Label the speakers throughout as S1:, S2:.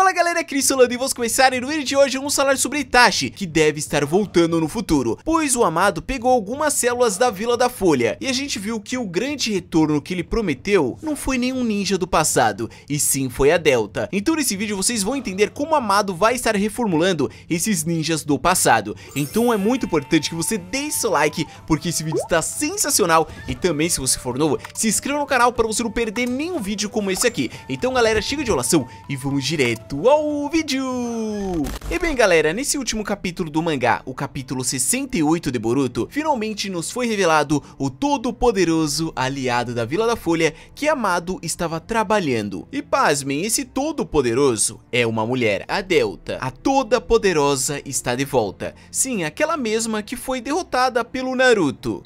S1: Fala galera, Cris Solano e vamos começar, e no vídeo de hoje vamos falar sobre Itachi, que deve estar voltando no futuro, pois o Amado pegou algumas células da Vila da Folha, e a gente viu que o grande retorno que ele prometeu não foi nenhum ninja do passado, e sim foi a Delta. Então nesse vídeo vocês vão entender como o Amado vai estar reformulando esses ninjas do passado. Então é muito importante que você deixe seu like, porque esse vídeo está sensacional, e também se você for novo, se inscreva no canal para você não perder nenhum vídeo como esse aqui. Então galera, chega de enrolação e vamos direto ao vídeo! E bem galera, nesse último capítulo do mangá, o capítulo 68 de Boruto, finalmente nos foi revelado o todo-poderoso aliado da Vila da Folha que Amado estava trabalhando. E pasmem, esse todo-poderoso é uma mulher, a Delta. A toda-poderosa está de volta. Sim, aquela mesma que foi derrotada pelo Naruto.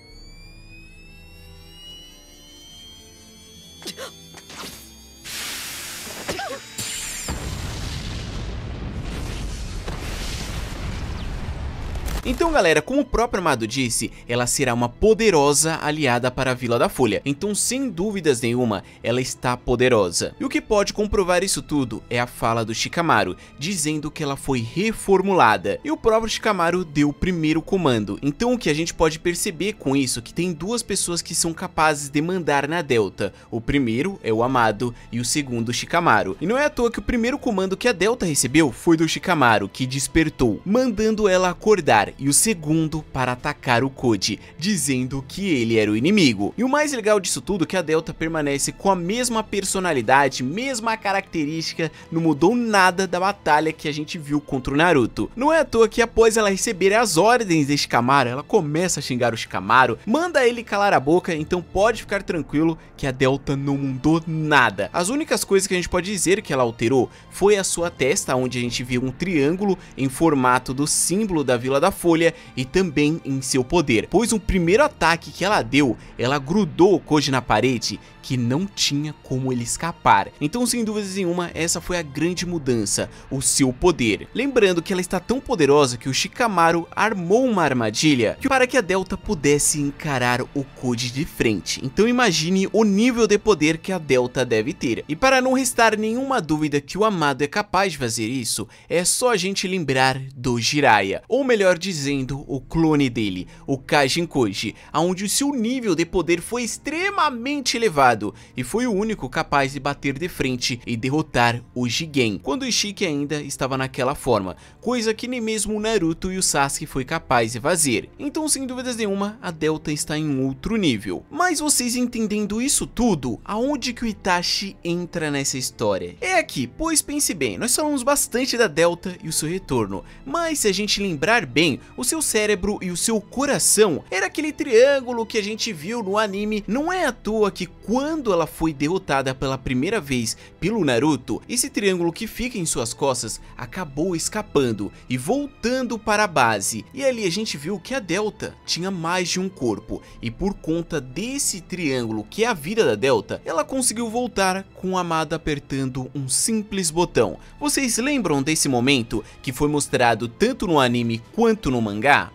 S1: Então galera, como o próprio Amado disse, ela será uma poderosa aliada para a Vila da Folha. Então sem dúvidas nenhuma, ela está poderosa. E o que pode comprovar isso tudo é a fala do Shikamaru, dizendo que ela foi reformulada. E o próprio Shikamaru deu o primeiro comando. Então o que a gente pode perceber com isso é que tem duas pessoas que são capazes de mandar na Delta. O primeiro é o Amado e o segundo o Shikamaru. E não é à toa que o primeiro comando que a Delta recebeu foi do Shikamaru, que despertou, mandando ela acordar. E o segundo para atacar o Koji, dizendo que ele era o inimigo. E o mais legal disso tudo é que a Delta permanece com a mesma personalidade, mesma característica, não mudou nada da batalha que a gente viu contra o Naruto. Não é à toa que após ela receber as ordens de Shikamaru, ela começa a xingar o Shikamaru, manda ele calar a boca, então pode ficar tranquilo que a Delta não mudou nada. As únicas coisas que a gente pode dizer que ela alterou foi a sua testa, onde a gente viu um triângulo em formato do símbolo da Vila da Folha e também em seu poder, pois o primeiro ataque que ela deu, ela grudou o Koji na parede que não tinha como ele escapar. Então sem dúvidas nenhuma, essa foi a grande mudança, o seu poder. Lembrando que ela está tão poderosa que o Shikamaru armou uma armadilha para que a Delta pudesse encarar o Koji de frente. Então imagine o nível de poder que a Delta deve ter. E para não restar nenhuma dúvida que o Amado é capaz de fazer isso, é só a gente lembrar do Jiraiya, ou melhor dizendo, o clone dele, o Kajin Koji, onde o seu nível de poder foi extremamente elevado e foi o único capaz de bater de frente e derrotar o Jigen, quando o Ishiki ainda estava naquela forma, coisa que nem mesmo o Naruto e o Sasuke foi capaz de fazer. Então sem dúvidas nenhuma, a Delta está em outro nível. Mas vocês entendendo isso tudo, aonde que o Itachi entra nessa história? É aqui, pois pense bem, nós falamos bastante da Delta e o seu retorno, mas se a gente lembrar bem, o seu cérebro e o seu coração era aquele triângulo que a gente viu no anime. Não é à toa que quando ela foi derrotada pela primeira vez pelo Naruto, esse triângulo que fica em suas costas acabou escapando e voltando para a base. E ali a gente viu que a Delta tinha mais de um corpo, e por conta desse triângulo que é a vida da Delta, ela conseguiu voltar com o Amado apertando um simples botão. Vocês lembram desse momento que foi mostrado tanto no anime quanto no mangá?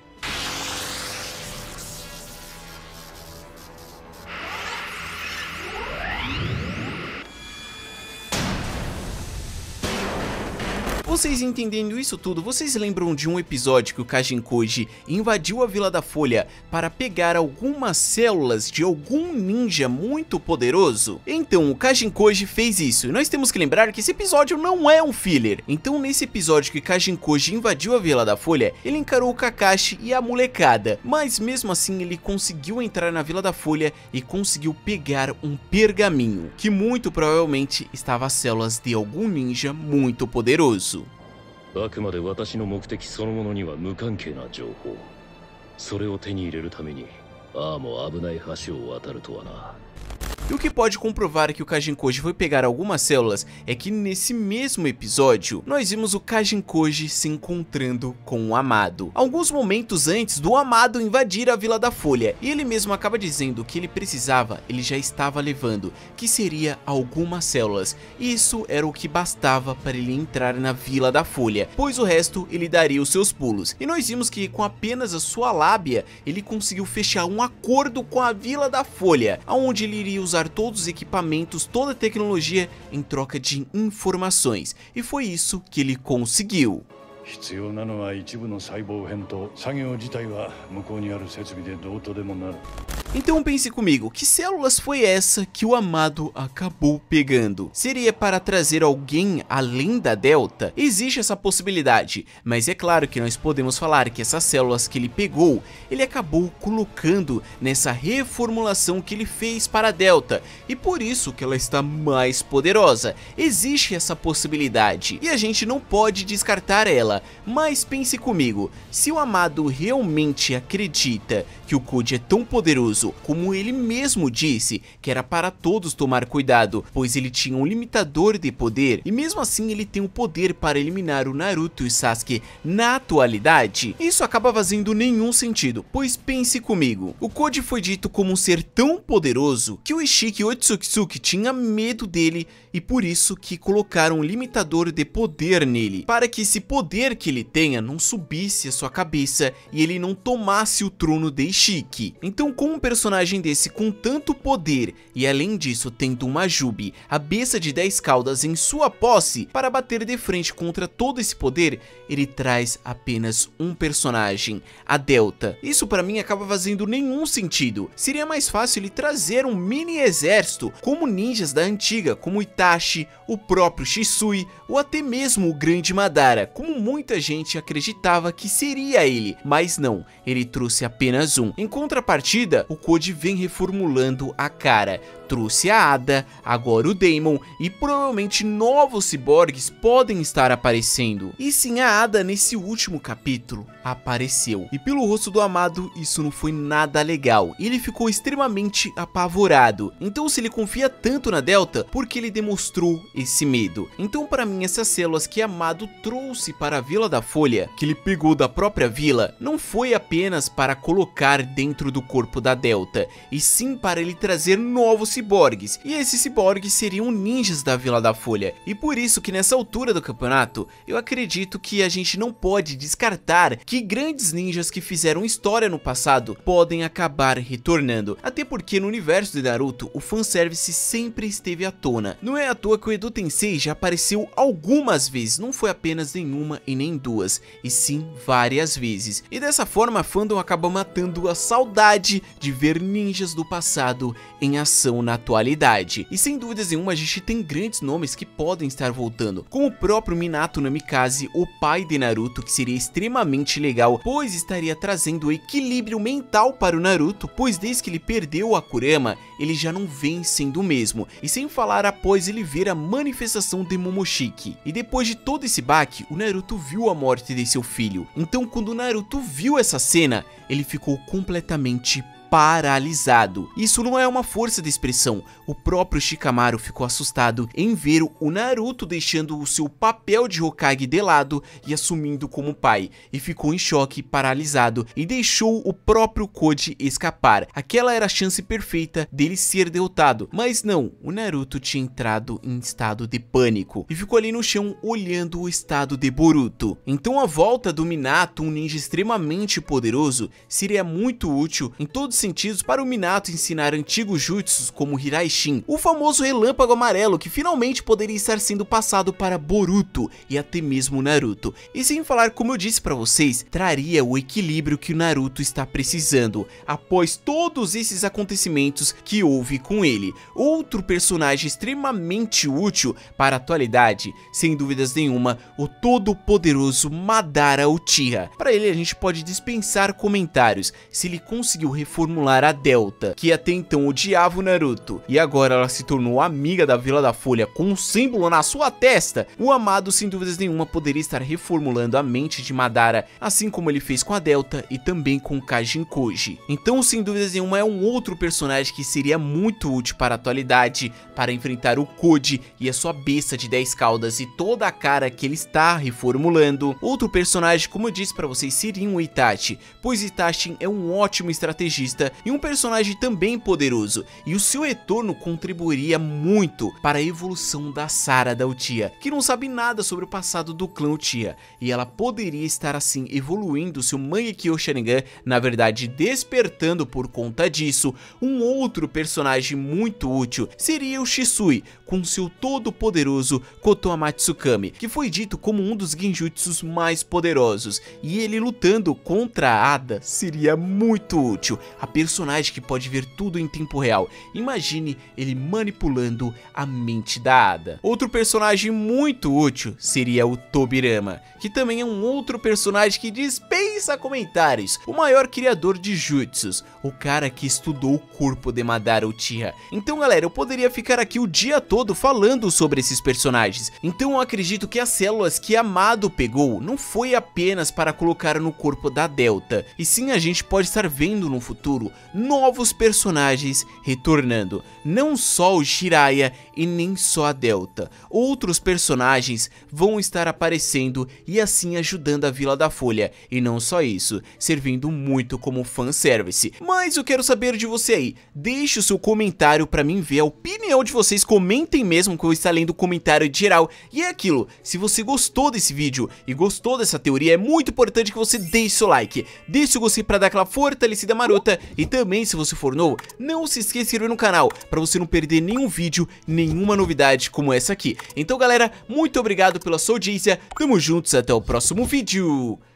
S1: Vocês entendendo isso tudo, vocês lembram de um episódio que o Kajin Koji invadiu a Vila da Folha para pegar algumas células de algum ninja muito poderoso? Então o Kajin Koji fez isso, e nós temos que lembrar que esse episódio não é um filler. Então nesse episódio que Kajin Koji invadiu a Vila da Folha, ele encarou o Kakashi e a molecada, mas mesmo assim ele conseguiu entrar na Vila da Folha e conseguiu pegar um pergaminho, que muito provavelmente estava as células de algum ninja muito poderoso.
S2: あくまで私の目的そのものには無関係な情報。それを手に入れるために、ああも危ない橋を渡るとはな。
S1: E o que pode comprovar que o Kajin Koji foi pegar algumas células é que nesse mesmo episódio, nós vimos o Kajin Koji se encontrando com o Amado. Alguns momentos antes do Amado invadir a Vila da Folha, e ele mesmo acaba dizendo que ele precisava, ele já estava levando, que seria algumas células. Isso era o que bastava para ele entrar na Vila da Folha, pois o resto ele daria os seus pulos. E nós vimos que com apenas a sua lábia, ele conseguiu fechar um acordo com a Vila da Folha, onde ele iria usar usar todos os equipamentos, toda a tecnologia em troca de informações, e foi isso que ele conseguiu.
S2: 必要なのは一部の細胞片と作業自体は向こうにある設備でどうとでもなる。
S1: Então pense comigo, que células foi essa que o Amado acabou pegando? Seria para trazer alguém além da Delta? Existe essa possibilidade, mas é claro que nós podemos falar que essas células que ele pegou, ele acabou colocando nessa reformulação que ele fez para a Delta, e por isso que ela está mais poderosa. Existe essa possibilidade, e a gente não pode descartar ela, mas pense comigo, se o Amado realmente acredita que o Code é tão poderoso como ele mesmo disse, que era para todos tomar cuidado, pois ele tinha um limitador de poder, e mesmo assim ele tem o poder para eliminar o Naruto e o Sasuke na atualidade, isso acaba fazendo nenhum sentido, pois pense comigo, o Code foi dito como um ser tão poderoso que o Ishiki Otsutsuki tinha medo dele, e por isso que colocaram um limitador de poder nele, para que esse poder que ele tenha não subisse a sua cabeça e ele não tomasse o trono de Ishiki. Então, com um personagem desse com tanto poder e além disso tendo uma Jubi, a besta de 10 caudas em sua posse para bater de frente contra todo esse poder, ele traz apenas um personagem, a Delta. Isso para mim acaba fazendo nenhum sentido. Seria mais fácil ele trazer um mini exército como ninjas da antiga, como Itachi, o próprio Shisui ou até mesmo o grande Madara, como muita gente acreditava que seria ele, mas não, ele trouxe apenas um. Em contrapartida, o Code vem reformulando a cara, trouxe a Ada, agora o Daemon e provavelmente novos ciborgues podem estar aparecendo. E sim, a Ada nesse último capítulo apareceu, e pelo rosto do Amado isso não foi nada legal, ele ficou extremamente apavorado. Então se ele confia tanto na Delta, porque ele demonstrou esse medo? Então para mim essas células que Amado trouxe para a Vila da Folha, que ele pegou da própria vila, não foi apenas para colocar dentro do corpo da Delta, e sim para ele trazer novos ciborgues, e esses ciborgues seriam ninjas da Vila da Folha, e por isso que nessa altura do campeonato, eu acredito que a gente não pode descartar que grandes ninjas que fizeram história no passado podem acabar retornando, até porque no universo de Naruto o fanservice sempre esteve à tona. Não é à toa que o Edo Tensei já apareceu algumas vezes, não foi apenas nenhuma e nem duas, e sim várias vezes, e dessa forma a fandom acaba matando a saudade de ver ninjas do passado em ação na atualidade. E sem dúvidas nenhuma a gente tem grandes nomes que podem estar voltando, como o próprio Minato Namikaze, o pai de Naruto, que seria extremamente legal, pois estaria trazendo equilíbrio mental para o Naruto, pois desde que ele perdeu a Kurama, ele já não vem sendo o mesmo, e sem falar após ele ver a manifestação de Momoshiki. E depois de todo esse baque, o Naruto viu a morte de seu filho, então quando o Naruto viu essa cena, ele ficou completamente paralisado. Isso não é uma força de expressão, o próprio Shikamaru ficou assustado em ver o Naruto deixando o seu papel de Hokage de lado e assumindo como pai, e ficou em choque, paralisado, e deixou o próprio Code escapar. Aquela era a chance perfeita dele ser derrotado, mas não, o Naruto tinha entrado em estado de pânico, e ficou ali no chão olhando o estado de Boruto. Então a volta do Minato, um ninja extremamente poderoso, seria muito útil em todos os sentidos para o Minato ensinar antigos jutsus como Hiraishin, o famoso relâmpago amarelo que finalmente poderia estar sendo passado para Boruto e até mesmo Naruto. E sem falar, como eu disse para vocês, traria o equilíbrio que o Naruto está precisando após todos esses acontecimentos que houve com ele. Outro personagem extremamente útil para a atualidade, sem dúvidas nenhuma, o todo poderoso Madara Uchiha. Para ele a gente pode dispensar comentários, se ele conseguiu reformular a Delta, que até então odiava o Naruto, e agora ela se tornou amiga da Vila da Folha com um símbolo na sua testa, o Amado sem dúvidas nenhuma poderia estar reformulando a mente de Madara, assim como ele fez com a Delta e também com Kajin Koji. Então sem dúvidas nenhuma é um outro personagem que seria muito útil para a atualidade, para enfrentar o Code e a sua besta de 10 caudas e toda a cara que ele está reformulando. Outro personagem, como eu disse para vocês, seria o Itachi, pois Itachi é um ótimo estrategista protagonista e um personagem também poderoso, e o seu retorno contribuiria muito para a evolução da Sarah da Uchiha, que não sabe nada sobre o passado do clã Uchiha, e ela poderia estar assim evoluindo seu Mangekyo Sharingan, na verdade despertando por conta disso. Um outro personagem muito útil seria o Shisui, com seu todo poderoso Kotoa Matsukami, que foi dito como um dos genjutsus mais poderosos, e ele lutando contra a Ada seria muito útil. A personagem que pode ver tudo em tempo real, imagine ele manipulando a mente da Ada. Outro personagem muito útil seria o Tobirama, que também é um outro personagem que dispensa comentários, o maior criador de jutsus, o cara que estudou o corpo de Madara Uchiha. Então galera, eu poderia ficar aqui o dia todo falando sobre esses personagens, então eu acredito que as células que Amado pegou não foi apenas para colocar no corpo da Delta, e sim a gente pode estar vendo no futuro novos personagens retornando, não só o Jiraiya e nem só a Delta, outros personagens vão estar aparecendo e assim ajudando a Vila da Folha, e não só isso, servindo muito como fanservice. Mas eu quero saber de você aí, deixe o seu comentário pra mim ver a opinião de vocês, comentem mesmo que eu estou lendo o comentário de geral. E é aquilo, se você gostou desse vídeo e gostou dessa teoria, é muito importante que você deixe seu like, deixe o gostei pra dar aquela fortalecida marota, e também se você for novo, não se esqueça de se inscrever no canal, pra você não perder nenhum vídeo, nenhuma novidade como essa aqui. Então galera, muito obrigado pela sua audiência, tamo juntos, até o próximo vídeo.